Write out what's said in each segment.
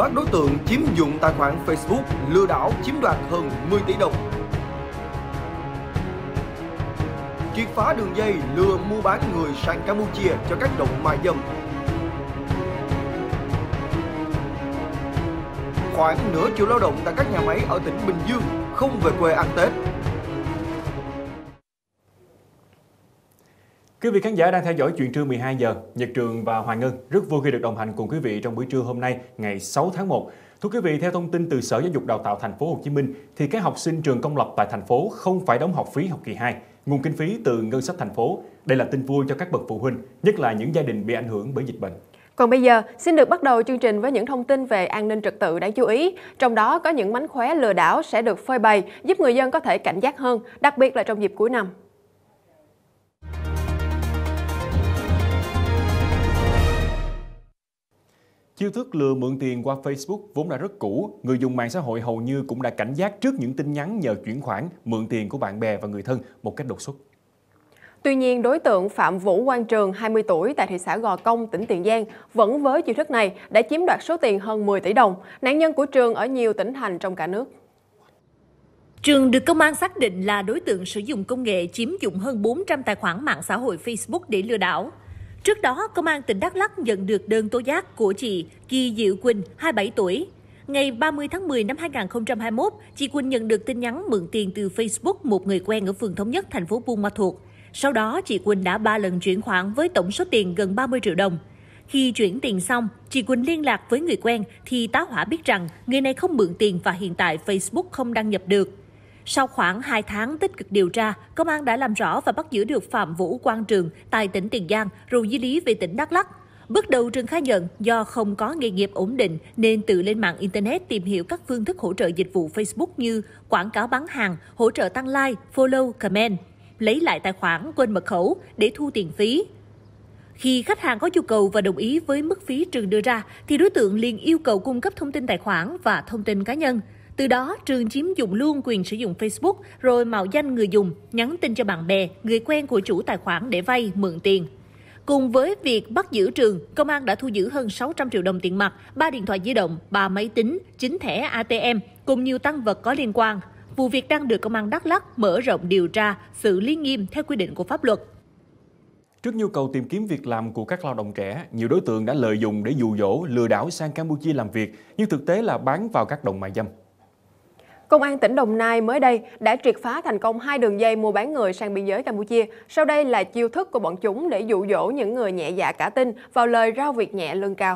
bắt đối tượng chiếm dụng tài khoản Facebook lừa đảo chiếm đoạt hơn 10 tỷ đồng. Triệt phá đường dây lừa mua bán người sang Campuchia cho các động mại dâm. Khoảng nửa triệu lao động tại các nhà máy ở tỉnh Bình Dương không về quê ăn Tết. Quý vị khán giả đang theo dõi chuyện trưa 12 giờ. Nhật Trường và Hoàng Ngân rất vui khi được đồng hành cùng quý vị trong buổi trưa hôm nay, ngày 6 tháng 1. Thưa quý vị, theo thông tin từ Sở Giáo dục Đào tạo Thành phố Hồ Chí Minh, thì các học sinh trường công lập tại thành phố không phải đóng học phí học kỳ 2, nguồn kinh phí từ ngân sách thành phố. Đây là tin vui cho các bậc phụ huynh, nhất là những gia đình bị ảnh hưởng bởi dịch bệnh. Còn bây giờ, xin được bắt đầu chương trình với những thông tin về an ninh trật tự đáng chú ý. Trong đó có những mánh khóe lừa đảo sẽ được phơi bày, giúp người dân có thể cảnh giác hơn, đặc biệt là trong dịp cuối năm. Chiêu thức lừa mượn tiền qua Facebook vốn đã rất cũ, người dùng mạng xã hội hầu như cũng đã cảnh giác trước những tin nhắn nhờ chuyển khoản, mượn tiền của bạn bè và người thân một cách đột xuất. Tuy nhiên, đối tượng Phạm Vũ Quang Trường, 20 tuổi, tại thị xã Gò Công, tỉnh Tiền Giang, vẫn với chiêu thức này đã chiếm đoạt số tiền hơn 10 tỷ đồng. Nạn nhân của Trường ở nhiều tỉnh thành trong cả nước. Trường được công an xác định là đối tượng sử dụng công nghệ chiếm dụng hơn 400 tài khoản mạng xã hội Facebook để lừa đảo. Trước đó, Công an tỉnh Đắk Lắk nhận được đơn tố giác của chị Kỳ Diệu Quỳnh, 27 tuổi. Ngày 30 tháng 10 năm 2021, chị Quỳnh nhận được tin nhắn mượn tiền từ Facebook một người quen ở phường Thống Nhất, thành phố Buôn Ma Thuột. Sau đó, chị Quỳnh đã 3 lần chuyển khoản với tổng số tiền gần 30 triệu đồng. Khi chuyển tiền xong, chị Quỳnh liên lạc với người quen thì tá hỏa biết rằng người này không mượn tiền và hiện tại Facebook không đăng nhập được. Sau khoảng 2 tháng tích cực điều tra, công an đã làm rõ và bắt giữ được Phạm Vũ Quang Trường tại tỉnh Tiền Giang rồi di lý về tỉnh Đắk Lắk. Bước đầu Trường khai nhận do không có nghề nghiệp ổn định nên tự lên mạng Internet tìm hiểu các phương thức hỗ trợ dịch vụ Facebook như quảng cáo bán hàng, hỗ trợ tăng like, follow, comment, lấy lại tài khoản, quên mật khẩu để thu tiền phí. Khi khách hàng có nhu cầu và đồng ý với mức phí Trường đưa ra, thì đối tượng liền yêu cầu cung cấp thông tin tài khoản và thông tin cá nhân. Từ đó, Trường chiếm dụng luôn quyền sử dụng Facebook rồi mạo danh người dùng, nhắn tin cho bạn bè, người quen của chủ tài khoản để vay, mượn tiền. Cùng với việc bắt giữ Trường, công an đã thu giữ hơn 600 triệu đồng tiền mặt, 3 điện thoại di động, 3 máy tính, 9 thẻ ATM cùng nhiều tăng vật có liên quan. Vụ việc đang được Công an Đắk Lắk mở rộng điều tra, xử lý nghiêm theo quy định của pháp luật. Trước nhu cầu tìm kiếm việc làm của các lao động trẻ, nhiều đối tượng đã lợi dụng để dụ dỗ, lừa đảo sang Campuchia làm việc, nhưng thực tế là bán vào các động mại dâm. Công an tỉnh Đồng Nai mới đây đã triệt phá thành công 2 đường dây mua bán người sang biên giới Campuchia. Sau đây là chiêu thức của bọn chúng để dụ dỗ những người nhẹ dạ cả tin vào lời rao việc nhẹ lương cao.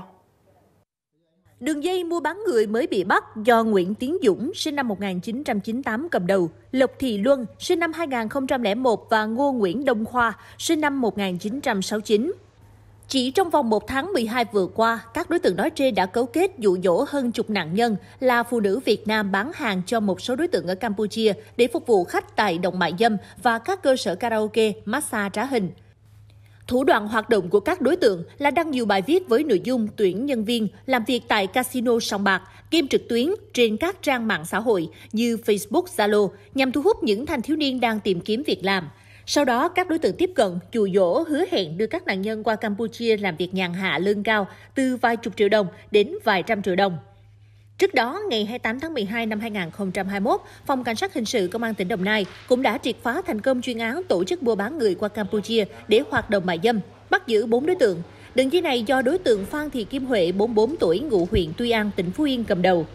Đường dây mua bán người mới bị bắt do Nguyễn Tiến Dũng, sinh năm 1998 cầm đầu, Lộc Thị Luân, sinh năm 2001 và Ngô Nguyễn Đông Khoa, sinh năm 1969. Chỉ trong vòng 1 tháng 12 vừa qua, các đối tượng nói trên đã cấu kết dụ dỗ hơn chục nạn nhân là phụ nữ Việt Nam bán hàng cho một số đối tượng ở Campuchia để phục vụ khách tại động mại dâm và các cơ sở karaoke, massage trá hình. Thủ đoạn hoạt động của các đối tượng là đăng nhiều bài viết với nội dung tuyển nhân viên làm việc tại casino sòng bạc, game trực tuyến trên các trang mạng xã hội như Facebook, Zalo nhằm thu hút những thanh thiếu niên đang tìm kiếm việc làm. Sau đó, các đối tượng tiếp cận, dụ dỗ, hứa hẹn đưa các nạn nhân qua Campuchia làm việc nhàn hạ lương cao từ vài chục triệu đồng đến vài trăm triệu đồng. Trước đó, ngày 28 tháng 12 năm 2021, Phòng Cảnh sát Hình sự Công an tỉnh Đồng Nai cũng đã triệt phá thành công chuyên án tổ chức mua bán người qua Campuchia để hoạt động mại dâm, bắt giữ 4 đối tượng. Đường dây này do đối tượng Phan Thị Kim Huệ, 44 tuổi, ngụ huyện Tuy An, tỉnh Phú Yên cầm đầu.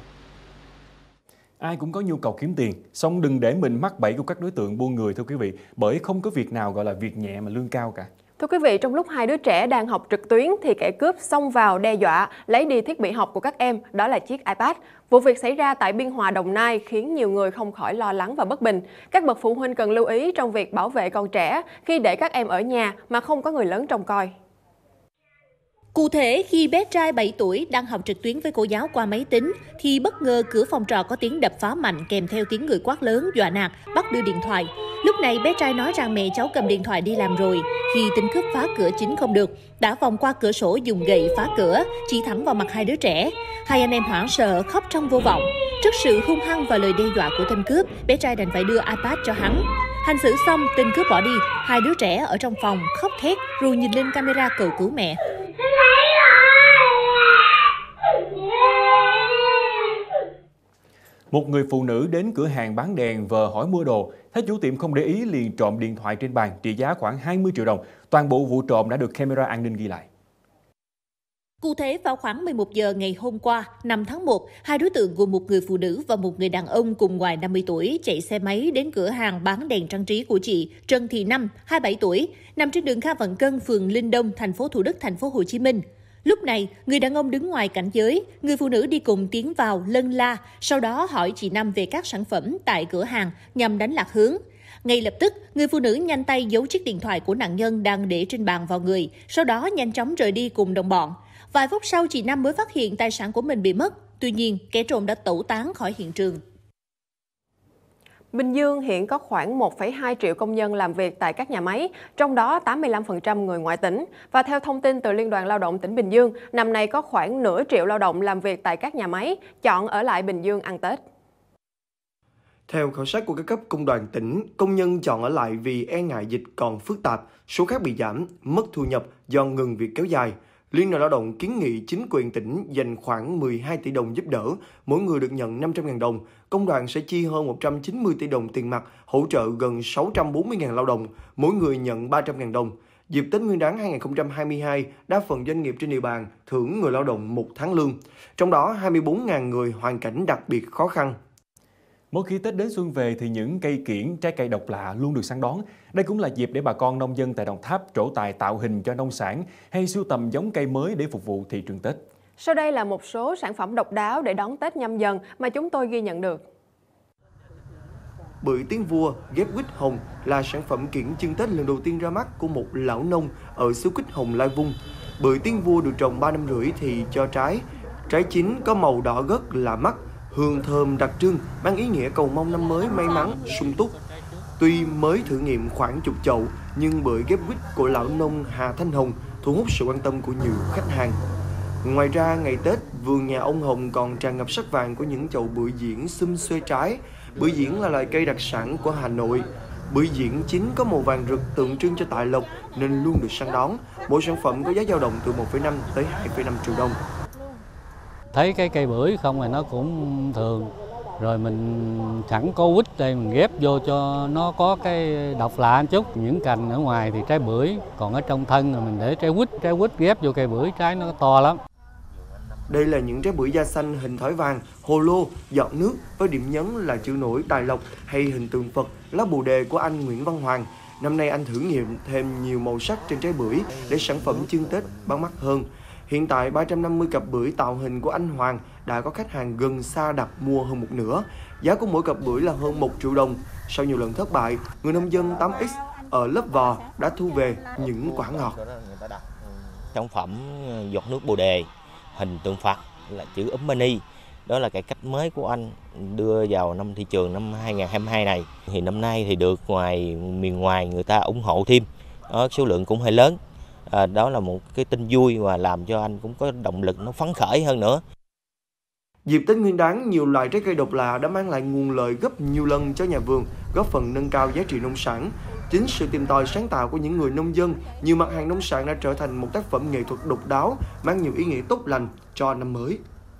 Ai cũng có nhu cầu kiếm tiền, song đừng để mình mắc bẫy của các đối tượng buôn người thưa quý vị, bởi không có việc nào gọi là việc nhẹ mà lương cao cả. Thưa quý vị, trong lúc 2 đứa trẻ đang học trực tuyến thì kẻ cướp xông vào đe dọa, lấy đi thiết bị học của các em, đó là chiếc iPad. Vụ việc xảy ra tại Biên Hòa, Đồng Nai khiến nhiều người không khỏi lo lắng và bất bình. Các bậc phụ huynh cần lưu ý trong việc bảo vệ con trẻ khi để các em ở nhà mà không có người lớn trông coi. Cụ thể, khi bé trai 7 tuổi đang học trực tuyến với cô giáo qua máy tính, thì bất ngờ cửa phòng trọ có tiếng đập phá mạnh kèm theo tiếng người quát lớn, dọa nạt, bắt đưa điện thoại. Lúc này bé trai nói rằng mẹ cháu cầm điện thoại đi làm rồi. Khi tên cướp phá cửa chính không được, đã vòng qua cửa sổ dùng gậy phá cửa, chỉ thẳng vào mặt 2 đứa trẻ. 2 anh em hoảng sợ, khóc trong vô vọng. Trước sự hung hăng và lời đe dọa của tên cướp, bé trai đành phải đưa iPad cho hắn. Hành xử xong, tên cướp bỏ đi. 2 đứa trẻ ở trong phòng khóc thét rồi nhìn lên camera cầu cứu mẹ. Một người phụ nữ đến cửa hàng bán đèn vờ hỏi mua đồ, thấy chủ tiệm không để ý liền trộm điện thoại trên bàn trị giá khoảng 20 triệu đồng. Toàn bộ vụ trộm đã được camera an ninh ghi lại. Cụ thể, vào khoảng 11 giờ ngày hôm qua, 5 tháng 1, hai đối tượng gồm một người phụ nữ và một người đàn ông cùng ngoài 50 tuổi chạy xe máy đến cửa hàng bán đèn trang trí của chị Trần Thị Năm, 27 tuổi, nằm trên đường Kha Vận Cân, phường Linh Đông, thành phố Thủ Đức, thành phố Hồ Chí Minh. Lúc này, người đàn ông đứng ngoài cảnh giới, người phụ nữ đi cùng tiến vào lân la, sau đó hỏi chị Năm về các sản phẩm tại cửa hàng nhằm đánh lạc hướng. Ngay lập tức, người phụ nữ nhanh tay giấu chiếc điện thoại của nạn nhân đang để trên bàn vào người, sau đó nhanh chóng rời đi cùng đồng bọn. Vài phút sau, chị Năm mới phát hiện tài sản của mình bị mất. Tuy nhiên, kẻ trộm đã tẩu tán khỏi hiện trường. Bình Dương hiện có khoảng 1,2 triệu công nhân làm việc tại các nhà máy, trong đó 85% người ngoại tỉnh. Và theo thông tin từ Liên đoàn Lao động tỉnh Bình Dương, năm nay có khoảng nửa triệu lao động làm việc tại các nhà máy, chọn ở lại Bình Dương ăn Tết. Theo khảo sát của các cấp công đoàn tỉnh, công nhân chọn ở lại vì e ngại dịch còn phức tạp, số khác bị giảm, mất thu nhập do ngừng việc kéo dài. Liên đoàn Lao động kiến nghị chính quyền tỉnh dành khoảng 12 tỷ đồng giúp đỡ, mỗi người được nhận 500.000 đồng. Công đoàn sẽ chi hơn 190 tỷ đồng tiền mặt, hỗ trợ gần 640.000 lao động, mỗi người nhận 300.000 đồng. Dịp Tết Nguyên đán 2022, đa phần doanh nghiệp trên địa bàn thưởng người lao động 1 tháng lương, trong đó 24.000 người hoàn cảnh đặc biệt khó khăn. Mỗi khi Tết đến xuân về thì những cây kiểng, trái cây độc lạ luôn được săn đón. Đây cũng là dịp để bà con nông dân tại Đồng Tháp trổ tài tạo hình cho nông sản hay sưu tầm giống cây mới để phục vụ thị trường Tết. Sau đây là một số sản phẩm độc đáo để đón Tết Nhâm Dần mà chúng tôi ghi nhận được. Bưởi Tiếng Vua ghép quýt hồng là sản phẩm kiểng trưng Tết lần đầu tiên ra mắt của một lão nông ở xứ Quýt Hồng, Lai Vung. Bưởi Tiếng Vua được trồng 3 năm rưỡi thì cho trái. Trái chín có màu đỏ rất lạ mắt, hương thơm đặc trưng, mang ý nghĩa cầu mong năm mới may mắn, sung túc. Tuy mới thử nghiệm khoảng chục chậu, nhưng bưởi ghép quýt của lão nông Hà Thanh Hồng thu hút sự quan tâm của nhiều khách hàng. Ngoài ra, ngày Tết, vườn nhà ông Hồng còn tràn ngập sắc vàng của những chậu bưởi diễn xum xuê trái. Bưởi diễn là loài cây đặc sản của Hà Nội. Bưởi diễn chín có màu vàng rực tượng trưng cho tài lộc nên luôn được săn đón. Mỗi sản phẩm có giá dao động từ 1,5 tới 2,5 triệu đồng. Thấy cái cây bưởi không thì nó cũng thường, rồi mình sẵn có quýt đây mình ghép vô cho nó có cái độc lạ một chút. Những cành ở ngoài thì trái bưởi, còn ở trong thân rồi mình để trái quýt ghép vô cây bưởi, trái nó to lắm. Đây là những trái bưởi da xanh hình thỏi vàng, hồ lô, giọt nước với điểm nhấn là chữ nổi tài lộc hay hình tượng Phật, lá bồ đề của anh Nguyễn Văn Hoàng. Năm nay anh thử nghiệm thêm nhiều màu sắc trên trái bưởi để sản phẩm trưng Tết bắt mắt hơn. Hiện tại 350 cặp bưởi tạo hình của anh Hoàng đã có khách hàng gần xa đặt mua hơn một nửa. Giá của mỗi cặp bưởi là hơn 1 triệu đồng. Sau nhiều lần thất bại, người nông dân 8X ở Lấp Vò đã thu về những quả ngọt. Sản phẩm giọt nước bồ đề, hình tượng Phật là chữ Mani. Đó là cái cách mới của anh đưa vào năm thị trường năm 2022 này. Thì năm nay thì được miền ngoài người ta ủng hộ thêm, số lượng cũng hơi lớn. Đó là một cái tin vui và làm cho anh cũng có động lực nó phấn khởi hơn nữa. Dịp Tết Nguyên đán, nhiều loại trái cây độc lạ đã mang lại nguồn lợi gấp nhiều lần cho nhà vườn, góp phần nâng cao giá trị nông sản. Chính sự tìm tòi sáng tạo của những người nông dân, nhiều mặt hàng nông sản đã trở thành một tác phẩm nghệ thuật độc đáo, mang nhiều ý nghĩa tốt lành cho năm mới.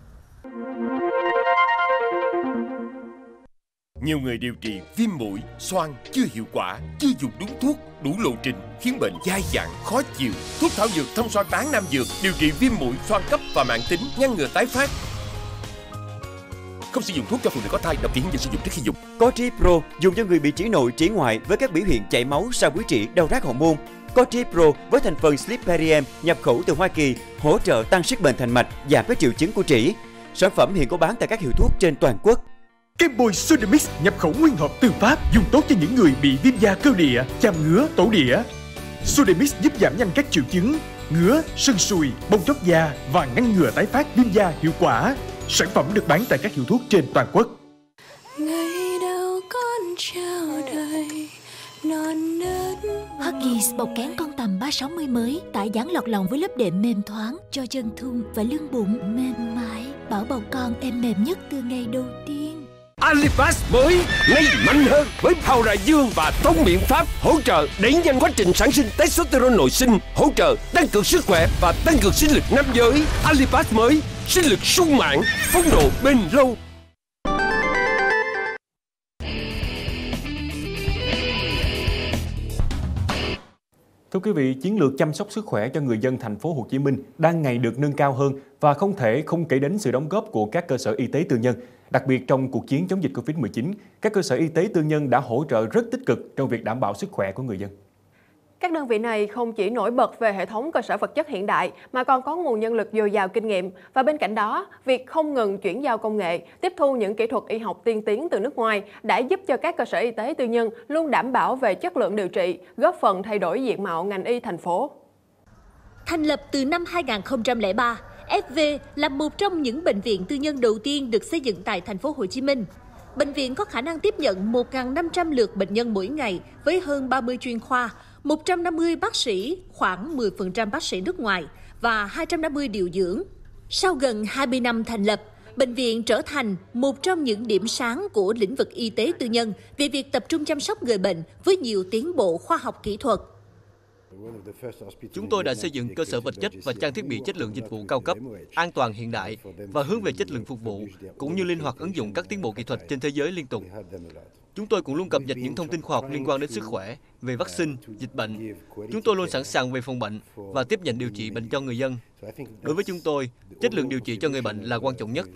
Nhiều người điều trị viêm mũi, xoang chưa hiệu quả, chưa dùng đúng thuốc, đủ lộ trình khiến bệnh dai dẳng, khó chịu. Thuốc thảo dược thông xoang tán Nam Dược điều trị viêm mũi, xoang cấp và mãn tính, ngăn ngừa tái phát. Không sử dụng thuốc cho phụ nữ có thai, đọc kỹ hướng dẫn sử dụng trước khi dùng. Cotri Pro dùng cho người bị trĩ nội, trĩ ngoại với các biểu hiện chảy máu sau bưởi trĩ, đau rát hậu môn. Cotri Pro với thành phần Sliparium nhập khẩu từ Hoa Kỳ, hỗ trợ tăng sức bền thành mạch, giảm các triệu chứng của trĩ. Sản phẩm hiện có bán tại các hiệu thuốc trên toàn quốc. Kem bôi Sodamix nhập khẩu nguyên hộp từ Pháp, dùng tốt cho những người bị viêm da cơ địa, chàm ngứa, tổ địa. Sodamix giúp giảm nhanh các triệu chứng ngứa, sưng sùi, bong tróc da và ngăn ngừa tái phát viêm da hiệu quả. Sản phẩm được bán tại các hiệu thuốc trên toàn quốc. Ngày đầu con chào đời non nớt. Huggies bọc kén con tầm 360 mới, tải dán lọt lòng với lớp đệm mềm thoáng cho chân thun và lưng bụng mềm mại, bảo bầu con em mềm nhất từ ngày đầu tiên. Alipass mới ngay mạnh hơn với Power Dương và thông biện pháp hỗ trợ đẩy nhanh quá trình sản sinh testosterone nội sinh, hỗ trợ tăng cường sức khỏe và tăng cường sinh lực nam giới. Alipass mới, sinh lực sung mãn, phong độ bền lâu. Thưa quý vị, chiến lược chăm sóc sức khỏe cho người dân thành phố Hồ Chí Minh đang ngày được nâng cao hơn và không thể không kể đến sự đóng góp của các cơ sở y tế tư nhân. Đặc biệt trong cuộc chiến chống dịch Covid-19, các cơ sở y tế tư nhân đã hỗ trợ rất tích cực trong việc đảm bảo sức khỏe của người dân. Các đơn vị này không chỉ nổi bật về hệ thống cơ sở vật chất hiện đại mà còn có nguồn nhân lực dồi dào kinh nghiệm, và bên cạnh đó, việc không ngừng chuyển giao công nghệ, tiếp thu những kỹ thuật y học tiên tiến từ nước ngoài đã giúp cho các cơ sở y tế tư nhân luôn đảm bảo về chất lượng điều trị, góp phần thay đổi diện mạo ngành y thành phố. Thành lập từ năm 2003, FV là một trong những bệnh viện tư nhân đầu tiên được xây dựng tại thành phố Hồ Chí Minh. Bệnh viện có khả năng tiếp nhận 1.500 lượt bệnh nhân mỗi ngày với hơn 30 chuyên khoa, 150 bác sĩ, khoảng 10% bác sĩ nước ngoài và 250 điều dưỡng. Sau gần 20 năm thành lập, bệnh viện trở thành một trong những điểm sáng của lĩnh vực y tế tư nhân về việc tập trung chăm sóc người bệnh với nhiều tiến bộ khoa học kỹ thuật. Chúng tôi đã xây dựng cơ sở vật chất và trang thiết bị chất lượng dịch vụ cao cấp, an toàn hiện đại và hướng về chất lượng phục vụ, cũng như linh hoạt ứng dụng các tiến bộ kỹ thuật trên thế giới liên tục. Chúng tôi cũng luôn cập nhật những thông tin khoa học liên quan đến sức khỏe, về vaccine, dịch bệnh. Chúng tôi luôn sẵn sàng về phòng bệnh và tiếp nhận điều trị bệnh cho người dân. Đối với chúng tôi, chất lượng điều trị cho người bệnh là quan trọng nhất.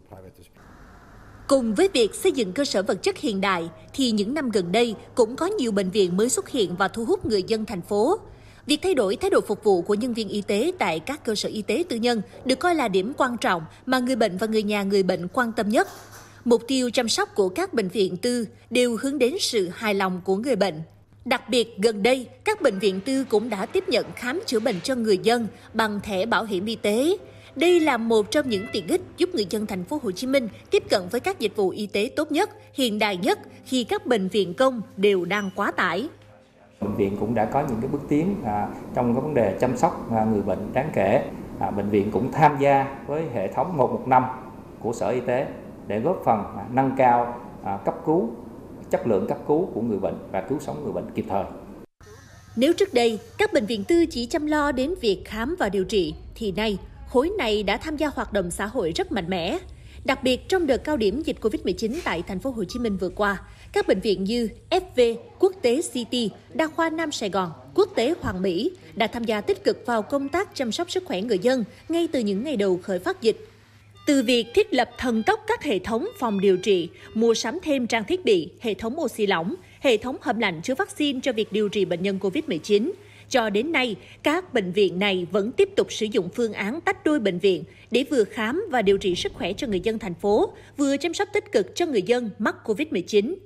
Cùng với việc xây dựng cơ sở vật chất hiện đại, thì những năm gần đây cũng có nhiều bệnh viện mới xuất hiện và thu hút người dân thành phố. Việc thay đổi thái độ phục vụ của nhân viên y tế tại các cơ sở y tế tư nhân được coi là điểm quan trọng mà người bệnh và người nhà người bệnh quan tâm nhất. Mục tiêu chăm sóc của các bệnh viện tư đều hướng đến sự hài lòng của người bệnh. Đặc biệt, gần đây, các bệnh viện tư cũng đã tiếp nhận khám chữa bệnh cho người dân bằng thẻ bảo hiểm y tế. Đây là một trong những tiện ích giúp người dân thành phố Hồ Chí Minh tiếp cận với các dịch vụ y tế tốt nhất, hiện đại nhất khi các bệnh viện công đều đang quá tải. Bệnh viện cũng đã có những cái bước tiến trong cái vấn đề chăm sóc người bệnh đáng kể. Bệnh viện cũng tham gia với hệ thống 115 của Sở Y tế để góp phần nâng cao cấp cứu, chất lượng cấp cứu của người bệnh và cứu sống người bệnh kịp thời. Nếu trước đây các bệnh viện tư chỉ chăm lo đến việc khám và điều trị, thì nay khối này đã tham gia hoạt động xã hội rất mạnh mẽ. Đặc biệt trong đợt cao điểm dịch Covid-19 tại thành phố Hồ Chí Minh vừa qua, các bệnh viện như FV, Quốc tế City, Đa khoa Nam Sài Gòn, Quốc tế Hoàng Mỹ đã tham gia tích cực vào công tác chăm sóc sức khỏe người dân ngay từ những ngày đầu khởi phát dịch. Từ việc thiết lập thần tốc các hệ thống phòng điều trị, mua sắm thêm trang thiết bị, hệ thống oxy lỏng, hệ thống hầm lạnh chứa vaccine cho việc điều trị bệnh nhân Covid-19, cho đến nay, các bệnh viện này vẫn tiếp tục sử dụng phương án tách đôi bệnh viện để vừa khám và điều trị sức khỏe cho người dân thành phố, vừa chăm sóc tích cực cho người dân mắc Covid-19.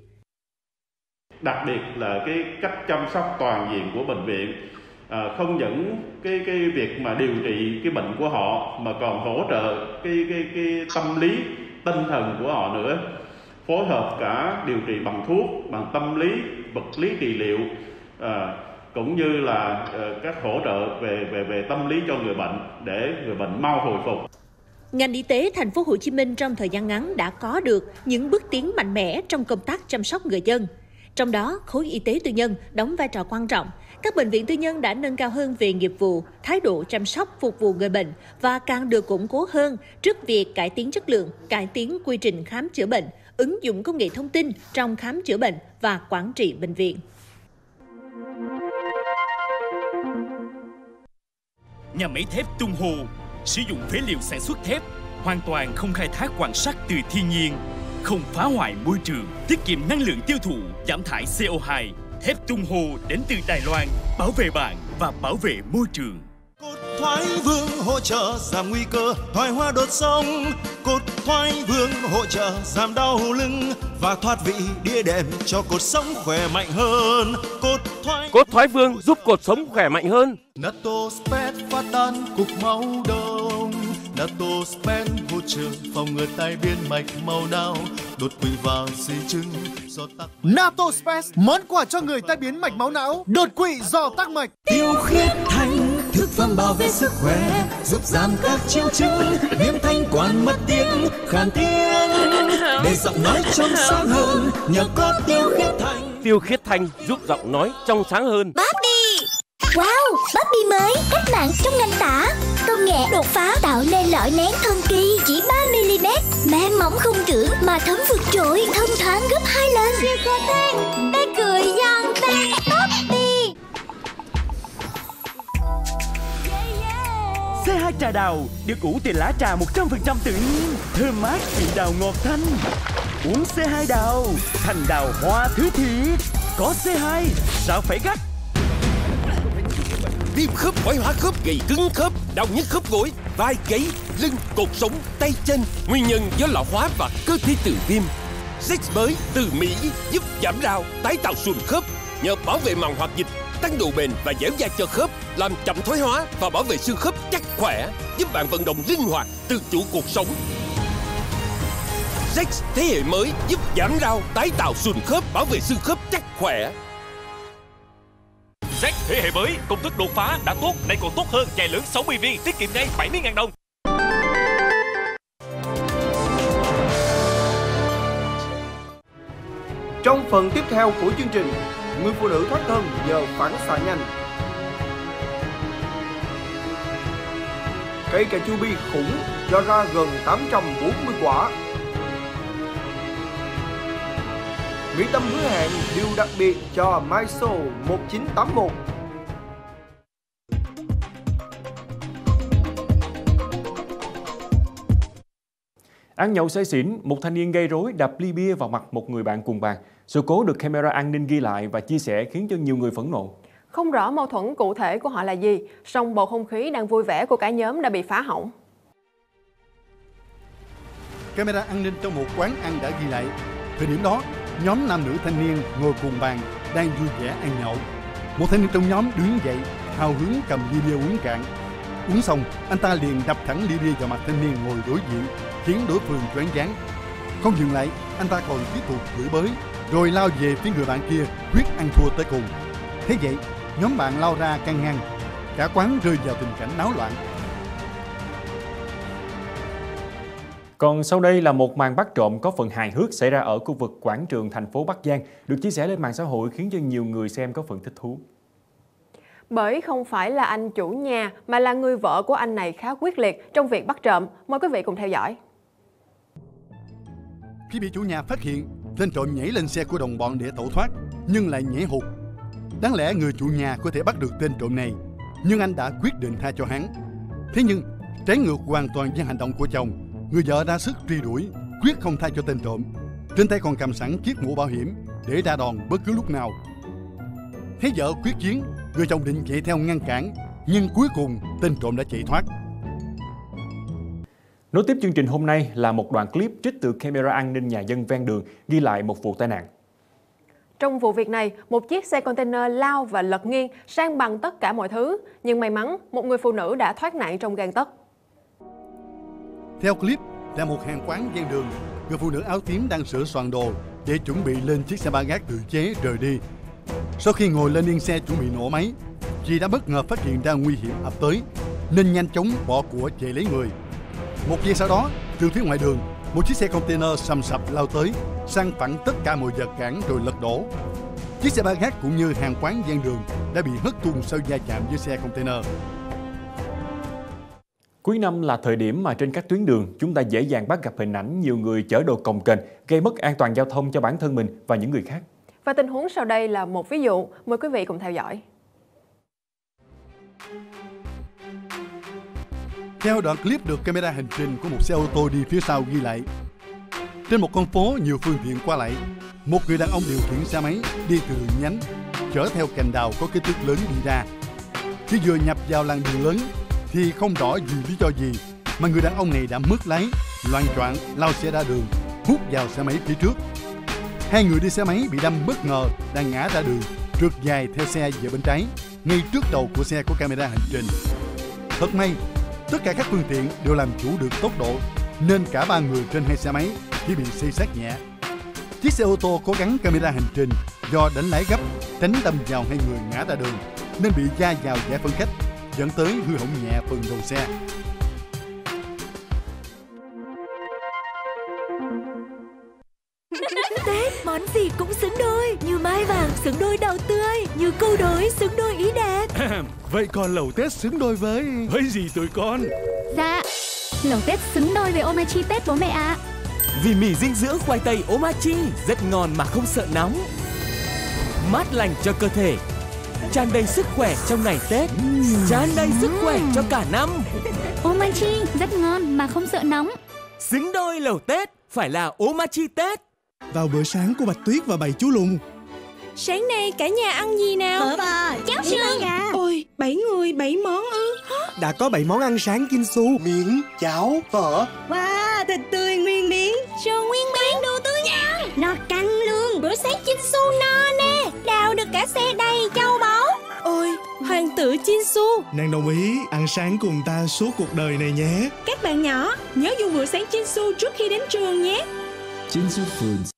Đặc biệt là cái cách chăm sóc toàn diện của bệnh viện, không những cái việc mà điều trị cái bệnh của họ mà còn hỗ trợ cái tâm lý, tinh thần của họ nữa, phối hợp cả điều trị bằng thuốc, bằng tâm lý, vật lý trị liệu, cũng như là các hỗ trợ về tâm lý cho người bệnh để người bệnh mau hồi phục. Ngành y tế thành phố Hồ Chí Minh trong thời gian ngắn đã có được những bước tiến mạnh mẽ trong công tác chăm sóc người dân. Trong đó, khối y tế tư nhân đóng vai trò quan trọng. Các bệnh viện tư nhân đã nâng cao hơn về nghiệp vụ, thái độ chăm sóc phục vụ người bệnh và càng được củng cố hơn trước việc cải tiến chất lượng, cải tiến quy trình khám chữa bệnh, ứng dụng công nghệ thông tin trong khám chữa bệnh và quản trị bệnh viện. Nhà máy thép Tung Hồ sử dụng phế liệu sản xuất thép, hoàn toàn không khai thác quặng sắt từ thiên nhiên, không phá hoại môi trường, tiết kiệm năng lượng tiêu thụ, giảm thải CO2. Thép Tung Hồ đến từ Đài Loan, bảo vệ bạn và bảo vệ môi trường. Cốt Thoái Vương hỗ trợ giảm nguy cơ thoái hóa đốt sống. Cốt Thoái Vương hỗ trợ giảm đau lưng và thoát vị đĩa đệm cho cột sống khỏe mạnh hơn. Cốt Thoái Vương giúp cột sống khỏe mạnh hơn. Nato Spet phát tan cục máu đông. Nato Spet hỗ trợ phòng ngừa tai biến mạch máu não, đột quỵ và di chứng do tắc. Nato Spet món quà cho người tai biến mạch máu não, đột quỵ do tắc mạch. Tiêu khiết thanh thực phẩm bảo vệ sức khỏe, giúp giảm các triệu chứng viêm thanh quản, mất tiếng, khàn tiếng, để giọng nói trong sáng hơn nhờ có Tiêu khiết thanh. Tiêu khiết thanh giúp giọng nói trong sáng hơn. Barbie! Wow, Barbie mới, cách mạng trong ngành tả. Công nghệ đột phá tạo nên lõi nén thần kỳ chỉ 3mm, mềm mỏng không trưởng mà thấm vượt trội, thông thoáng gấp 2 lần. Siêu khó than, bé cười giòn tan Barbie. trà đào được ủ từ lá trà 100% tự nhiên, thơm mát, vị đào ngọt thanh. Uống C2 đào, thành đào hoa thứ thiệt. Có C2, sao phải gắt? Viêm khớp thoái hóa khớp gây cứng khớp, đau nhức khớp gối, vai gáy, lưng, cột sống, tay chân. Nguyên nhân do lão hóa và cơ thể tự viêm. Zex mới từ Mỹ giúp giảm đau, tái tạo xương khớp, nhờ bảo vệ màng hoạt dịch, tăng độ bền và dẻo dai cho khớp, làm chậm thoái hóa và bảo vệ xương khớp chắc khỏe, giúp bạn vận động linh hoạt, tự chủ cuộc sống. Zex thế hệ mới giúp giảm đau, tái tạo xương khớp, bảo vệ xương khớp chắc khỏe. Zex thế hệ mới, công thức đột phá đã tốt, nay còn tốt hơn, chai lớn 60 viên, tiết kiệm ngay 70.000 đồng. Trong phần tiếp theo của chương trình, người phụ nữ thoát thân nhờ phản xạ nhanh. Cây cà chua bi khủng cho ra gần 840 quả. Mỹ Tâm hứa hẹn điều đặc biệt cho MySoul 1981. Ăn nhậu say xỉn, một thanh niên gây rối đập ly bia vào mặt một người bạn cùng bàn. Sự cố được camera an ninh ghi lại và chia sẻ khiến cho nhiều người phẫn nộ. Không rõ mâu thuẫn cụ thể của họ là gì, song bầu không khí đang vui vẻ của cả nhóm đã bị phá hỏng. Camera an ninh trong một quán ăn đã ghi lại. Thời điểm đó, nhóm nam nữ thanh niên ngồi cùng bàn đang vui vẻ ăn nhậu. Một thanh niên trong nhóm đứng dậy, hào hứng cầm ly bia uống cạn. Uống xong, anh ta liền đập thẳng ly bia vào mặt thanh niên ngồi đối diện, khiến đối phương choáng váng. Không dừng lại, anh ta còn tiếp tục chửi bới, rồi lao về phía người bạn kia, quyết ăn thua tới cùng. Thế vậy, nhóm bạn lao ra can ngăn, cả quán rơi vào tình cảnh náo loạn. Còn sau đây là một màn bắt trộm có phần hài hước xảy ra ở khu vực quảng trường thành phố Bắc Giang, được chia sẻ lên mạng xã hội khiến cho nhiều người xem có phần thích thú. Bởi không phải là anh chủ nhà mà là người vợ của anh này khá quyết liệt trong việc bắt trộm. Mời quý vị cùng theo dõi. Khi bị chủ nhà phát hiện, tên trộm nhảy lên xe của đồng bọn để tẩu thoát, nhưng lại nhảy hụt. Đáng lẽ người chủ nhà có thể bắt được tên trộm này, nhưng anh đã quyết định tha cho hắn. Thế nhưng, trái ngược hoàn toàn với hành động của chồng, người vợ ra sức truy đuổi, quyết không tha cho tên trộm. Trên tay còn cầm sẵn chiếc mũ bảo hiểm để ra đòn bất cứ lúc nào. Thấy vợ quyết chiến, người chồng định chạy theo ngăn cản, nhưng cuối cùng tên trộm đã chạy thoát. Nối tiếp chương trình hôm nay là một đoạn clip trích từ camera an ninh nhà dân ven đường ghi lại một vụ tai nạn. Trong vụ việc này, một chiếc xe container lao và lật nghiêng, san bằng tất cả mọi thứ. Nhưng may mắn, một người phụ nữ đã thoát nạn trong gang tấc. Theo clip, tại một hàng quán ven đường, người phụ nữ áo tím đang sửa soạn đồ để chuẩn bị lên chiếc xe ba gác tự chế rời đi. Sau khi ngồi lên yên xe chuẩn bị nổ máy, chị đã bất ngờ phát hiện ra nguy hiểm ập tới, nên nhanh chóng bỏ của chạy lấy người. Một giây sau đó, từ phía ngoài đường, một chiếc xe container sầm sập lao tới, san phẳng tất cả mọi vật cản rồi lật đổ. Chiếc xe ba gác cũng như hàng quán ven đường đã bị hất tung sau va chạm với xe container. Cuối năm là thời điểm mà trên các tuyến đường chúng ta dễ dàng bắt gặp hình ảnh nhiều người chở đồ cồng kềnh gây mất an toàn giao thông cho bản thân mình và những người khác. Và tình huống sau đây là một ví dụ, mời quý vị cùng theo dõi. Theo đoạn clip được camera hành trình của một xe ô tô đi phía sau ghi lại. Trên một con phố nhiều phương tiện qua lại, một người đàn ông điều khiển xe máy đi từ đường nhánh, chở theo cành đào có kích thước lớn đi ra. Khi vừa nhập vào làn đường lớn thì không rõ vì lý do gì mà người đàn ông này đã mất lái, loạng choạng lao xe ra đường, hút vào xe máy phía trước. Hai người đi xe máy bị đâm bất ngờ đang ngã ra đường, trượt dài theo xe về bên trái, ngay trước đầu của xe có camera hành trình. Thật may, tất cả các phương tiện đều làm chủ được tốc độ, nên cả ba người trên hai xe máy chỉ bị xây xát nhẹ. Chiếc xe ô tô có gắn camera hành trình do đánh lái gấp, tránh đâm vào hai người ngã ra đường, nên bị va vào giải phân cách, dẫn tới hư hỏng nhẹ phần đầu xe. Tết món gì cũng xứng đôi, như mai vàng xứng đôi đậu tươi, như câu đối xứng đôi ý đẹp. Vậy còn lẩu Tết xứng đôi với gì tụi con? Dạ, lẩu Tết xứng đôi với omachi Tết bố mẹ ạ. Vì mì dinh dưỡng khoai tây omachi rất ngon mà không sợ nóng, mát lành cho cơ thể, tràn đầy sức khỏe trong ngày Tết, tràn đầy sức khỏe cho cả năm. Omachi rất ngon mà không sợ nóng. Xứng đôi lẩu Tết phải là Omachi Tết. Vào bữa sáng của Bạch Tuyết và bầy chú lùn. Sáng nay cả nhà ăn gì nào? Phở bò, cháo sườn. Ôi, 7 người 7 món ư? Đã có 7 món ăn sáng Jinsu, miến, cháo, phở. Wow, thịt tươi nguyên miếng, sườn nguyên miếng, đồ tươi nha. No căng luôn, bữa sáng Jinsu no nè. Đào được cả xe đầy châu báu. Ôi, hoàng tử Jinsu. Nàng đồng ý ăn sáng cùng ta suốt cuộc đời này nhé. Các bạn nhỏ, nhớ dùng bữa sáng Jinsu trước khi đến trường nhé. Jinsu Foods.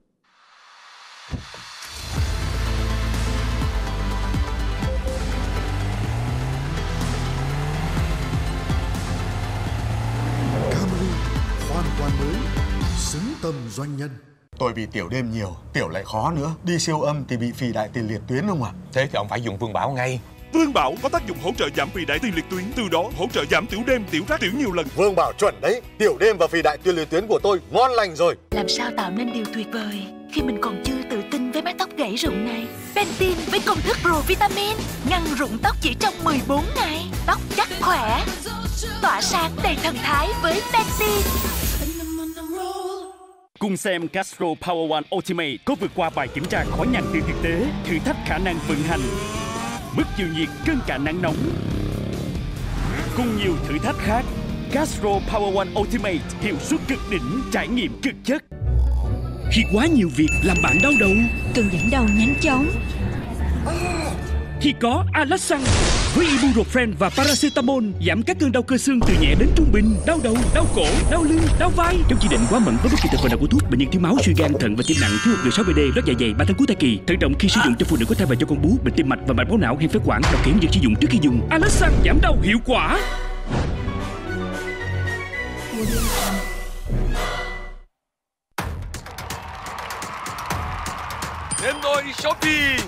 Hoàn mới xứng tầm doanh nhân. Tôi bị tiểu đêm nhiều, tiểu lại khó nữa. Đi siêu âm thì bị phì đại tiền liệt tuyến không ạ? Thế thì ông phải dùng Vương Bảo ngay. Vương Bảo có tác dụng hỗ trợ giảm phì đại tiền liệt tuyến, từ đó hỗ trợ giảm tiểu đêm, tiểu rác tiểu nhiều lần. Vương Bảo chuẩn đấy. Tiểu đêm và phì đại tiền liệt tuyến của tôi ngon lành rồi. Làm sao tạo nên điều tuyệt vời khi mình còn chưa tự tin với mái tóc gãy rụng này? Pantene với công thức Pro Vitamin ngăn rụng tóc chỉ trong 14 ngày. Tóc chắc khỏe, tỏa sáng đầy thần thái với Pantene. Cùng xem Castro Power One Ultimate có vượt qua bài kiểm tra khó nhằn từ thực tế, thử thách khả năng vận hành, mức chịu nhiệt cân cả nắng nóng. Cùng nhiều thử thách khác, Castro Power One Ultimate hiệu suất cực đỉnh, trải nghiệm cực chất. Khi quá nhiều việc làm bạn đau đầu, Cần giảm đau nhanh chóng. thì có Alasan với Ibuprofen và Paracetamol giảm các cơn đau cơ xương từ nhẹ đến trung bình, đau đầu, đau cổ, đau lưng, đau vai. Trong chỉ định quá mẫn với bất kỳ thành phần nào của thuốc, bệnh nhân thiếu máu, suy gan, thận và tim nặng, thiếu hụt G6PD, lót dạ dày, 3 tháng cuối thai kỳ. Thận trọng khi sử dụng cho phụ nữ có thai và cho con bú, bệnh tim mạch và mạch máu não hay phế quản. Đọc kỹ hướng dẫn sử dụng trước khi dùng. Alasan giảm đau hiệu quả. Đến tôi đi shopping.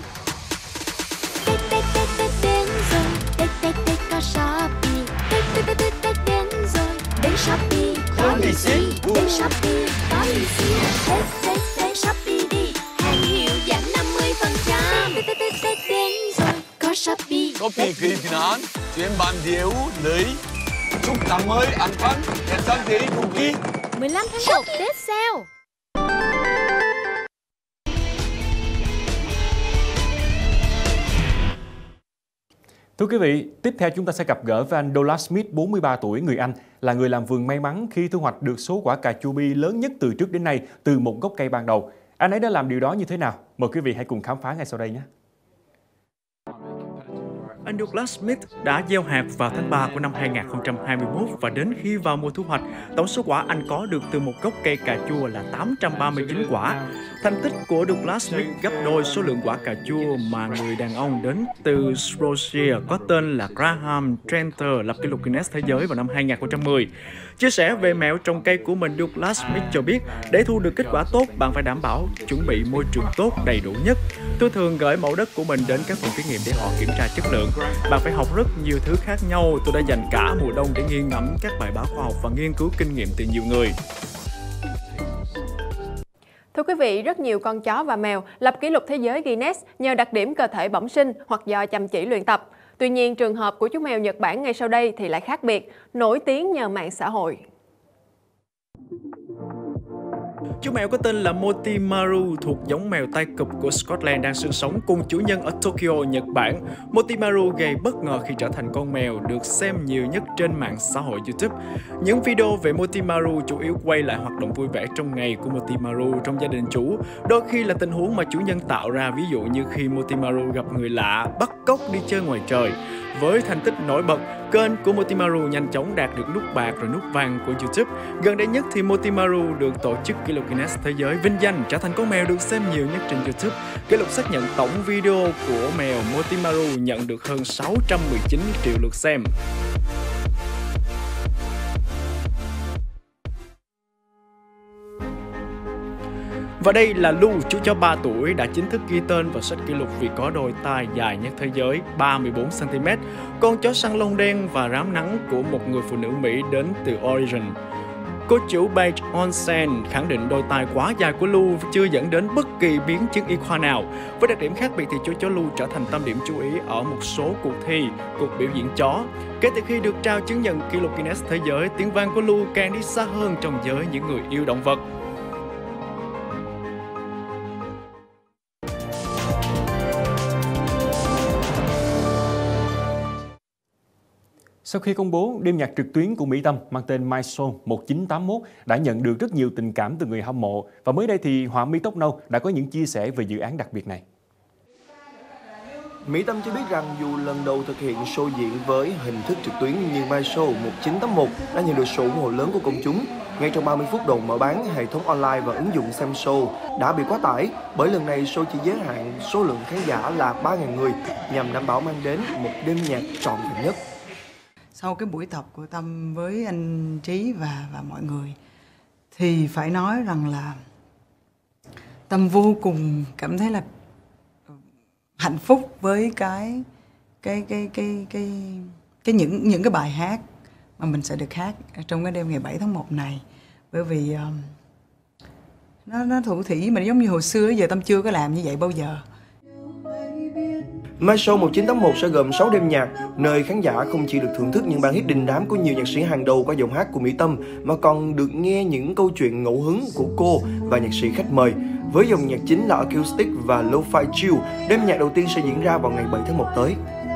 Tết đến rồi, Tết có Shopee. Tết đến rồi, đến Shopee có lì xì. Đến Shopee có lì xì. Tết Shopee đi, hàng hiệu giảm 50%. Tết đến rồi, có Shopee. Shopee Philippines chuyển bản điệu lưới. Chúc năm mới an toàn, hẹn sang thế cùng kỳ. 15 tháng 1 Tết sale. Thưa quý vị, tiếp theo chúng ta sẽ gặp gỡ với anh Douglas Smith, 43 tuổi, người Anh, là người làm vườn may mắn khi thu hoạch được số quả cà chua bi lớn nhất từ trước đến nay từ một gốc cây ban đầu. Anh ấy đã làm điều đó như thế nào? Mời quý vị hãy cùng khám phá ngay sau đây nhé. Anh Douglas Smith đã gieo hạt vào tháng 3 của năm 2021 và đến khi vào mùa thu hoạch, tổng số quả anh có được từ một gốc cây cà chua là 839 quả. Thành tích của Douglas Smith gấp đôi số lượng quả cà chua mà người đàn ông đến từ Shropshire có tên là Graham Trenter lập kỷ lục Guinness Thế giới vào năm 2010. Chia sẻ về mẹo trồng cây của mình, Douglas Smith cho biết, để thu được kết quả tốt, bạn phải đảm bảo chuẩn bị môi trường tốt đầy đủ nhất. Tôi thường gửi mẫu đất của mình đến các phòng thí nghiệm để họ kiểm tra chất lượng. Bạn phải học rất nhiều thứ khác nhau. Tôi đã dành cả mùa đông để nghiên ngẫm các bài báo khoa học và nghiên cứu kinh nghiệm từ nhiều người. Thưa quý vị, rất nhiều con chó và mèo lập kỷ lục thế giới Guinness nhờ đặc điểm cơ thể bẩm sinh hoặc do chăm chỉ luyện tập. Tuy nhiên, trường hợp của chú mèo Nhật Bản ngay sau đây thì lại khác biệt, nổi tiếng nhờ mạng xã hội. Chú mèo có tên là Motimaru thuộc giống mèo tai cụp của Scotland đang sinh sống cùng chủ nhân ở Tokyo, Nhật Bản. Motimaru gây bất ngờ khi trở thành con mèo được xem nhiều nhất trên mạng xã hội YouTube. Những video về Motimaru chủ yếu quay lại hoạt động vui vẻ trong ngày của Motimaru trong gia đình chủ. Đôi khi là tình huống mà chủ nhân tạo ra, ví dụ như khi Motimaru gặp người lạ, bắt cóc đi chơi ngoài trời. Với thành tích nổi bật, kênh của Motimaru nhanh chóng đạt được nút bạc rồi nút vàng của YouTube. Gần đây nhất thì Motimaru được tổ chức kỷ lục Guinness Thế giới vinh danh trở thành con mèo được xem nhiều nhất trên YouTube. Kỷ lục xác nhận tổng video của mèo Motimaru nhận được hơn 619 triệu lượt xem. Và đây là Lu, chú chó 3 tuổi đã chính thức ghi tên vào sách kỷ lục vì có đôi tai dài nhất thế giới 34 cm. Con chó săn lông đen và rám nắng của một người phụ nữ Mỹ đến từ Oregon. Cô chủ Paige Onsen khẳng định đôi tai quá dài của Lu chưa dẫn đến bất kỳ biến chứng y khoa nào. Với đặc điểm khác biệt thì chú chó Lu trở thành tâm điểm chú ý ở một số cuộc thi, cuộc biểu diễn chó. Kể từ khi được trao chứng nhận kỷ lục Guinness thế giới, tiếng vang của Lu càng đi xa hơn trong giới những người yêu động vật. Sau khi công bố, đêm nhạc trực tuyến của Mỹ Tâm mang tên My Soul 1981 đã nhận được rất nhiều tình cảm từ người hâm mộ. Và mới đây thì họa mi tóc nâu đã có những chia sẻ về dự án đặc biệt này. Mỹ Tâm cho biết rằng dù lần đầu thực hiện show diễn với hình thức trực tuyến nhưng My Show 1981 đã nhận được sự ủng hộ lớn của công chúng. Ngay trong 30 phút đầu mở bán, hệ thống online và ứng dụng xem show đã bị quá tải bởi lần này show chỉ giới hạn số lượng khán giả là 3.000 người nhằm đảm bảo mang đến một đêm nhạc trọn vẹn nhất. Sau cái buổi tập của Tâm với anh Trí và mọi người thì phải nói rằng là Tâm vô cùng cảm thấy là hạnh phúc với những cái bài hát mà mình sẽ được hát trong cái đêm ngày 7 tháng 1 này, bởi vì nó thủ thỉ mà giống như hồi xưa giờ Tâm chưa có làm như vậy bao giờ. My Show 1981 sẽ gồm 6 đêm nhạc, nơi khán giả không chỉ được thưởng thức những bản hit đình đám của nhiều nhạc sĩ hàng đầu qua giọng hát của Mỹ Tâm, mà còn được nghe những câu chuyện ngẫu hứng của cô và nhạc sĩ khách mời. Với dòng nhạc chính là acoustic và lo-fi chill, đêm nhạc đầu tiên sẽ diễn ra vào ngày 7 tháng 1 tới.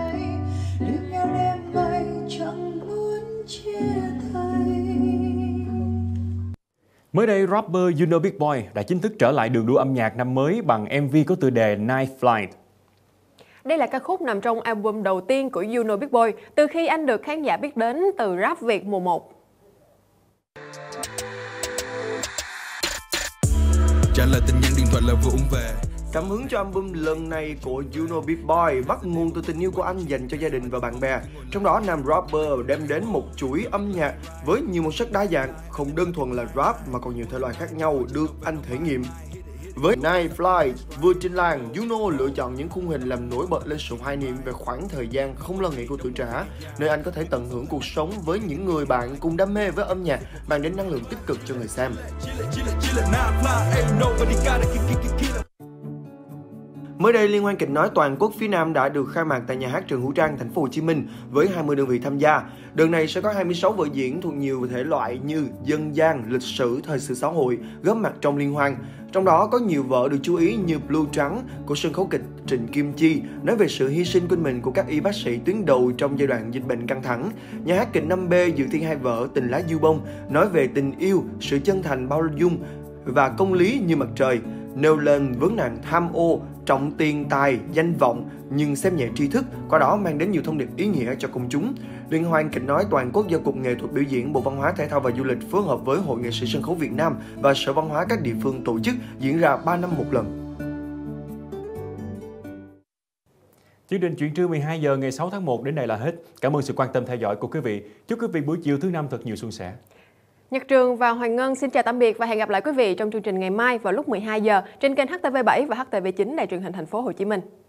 Mới đây, rapper You Know Big Boy đã chính thức trở lại đường đua âm nhạc năm mới bằng MV có tựa đề Night Flight. Đây là ca khúc nằm trong album đầu tiên của You Know Big Boy từ khi anh được khán giả biết đến từ Rap Việt mùa 1. Trả lời tin nhắn điện thoại là vừa về. Cảm hứng cho album lần này của You Know Big Boy bắt nguồn từ tình yêu của anh dành cho gia đình và bạn bè. Trong đó, nam rapper đem đến một chuỗi âm nhạc với nhiều màu sắc đa dạng, không đơn thuần là rap mà còn nhiều thể loại khác nhau được anh thể nghiệm. Với Night Flight, vừa trên làng, You Know lựa chọn những khung hình làm nổi bật lên sự hoài niệm về khoảng thời gian không lo nghĩ của tuổi trẻ, nơi anh có thể tận hưởng cuộc sống với những người bạn cùng đam mê với âm nhạc, mang đến năng lượng tích cực cho người xem. Mới đây, Liên hoan kịch nói toàn quốc phía Nam đã được khai mạc tại nhà hát Trần Hữu Trang, thành phố Hồ Chí Minh với 20 đơn vị tham gia. Đợt này sẽ có 26 vở diễn thuộc nhiều thể loại như dân gian, lịch sử, thời sự xã hội góp mặt trong liên hoan. Trong đó có nhiều vở được chú ý như Blue Trắng của sân khấu kịch Trịnh Kim Chi nói về sự hy sinh quên mình của các y bác sĩ tuyến đầu trong giai đoạn dịch bệnh căng thẳng. Nhà hát kịch 5B dự thi 2 vở Tình lá du bông nói về tình yêu, sự chân thành bao dung và công lý như mặt trời, nêu lên vấn nạn tham ô, trọng tiền tài, danh vọng nhưng xem nhẹ tri thức, qua đó mang đến nhiều thông điệp ý nghĩa cho công chúng. Liên hoan kịch nói toàn quốc do Cục Nghệ thuật biểu diễn, Bộ Văn hóa Thể thao và Du lịch phối hợp với Hội Nghệ sĩ Sân khấu Việt Nam và Sở Văn hóa các địa phương tổ chức, diễn ra 3 năm một lần. Chương trình Chuyện trưa 12 giờ ngày 6 tháng 1 đến đây là hết. Cảm ơn sự quan tâm theo dõi của quý vị. Chúc quý vị buổi chiều thứ Năm thật nhiều suôn sẻ. Nhật Trường và Hoàng Ngân xin chào tạm biệt và hẹn gặp lại quý vị trong chương trình ngày mai vào lúc 12 giờ trên kênh HTV7 và HTV9 Đài truyền hình Thành phố Hồ Chí Minh.